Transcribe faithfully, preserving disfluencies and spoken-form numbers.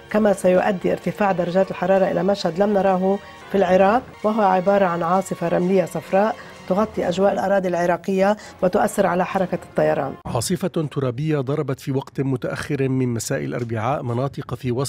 كما سيؤدي ارتفاع درجات الحرارة إلى مشهد لم نراه في العراق، وهو عبارة عن عاصفة رملية صفراء تغطي أجواء الأراضي العراقية وتؤثر على حركة الطيران. عاصفة ترابية ضربت في وقت متأخر من مساء الأربعاء مناطق في وسط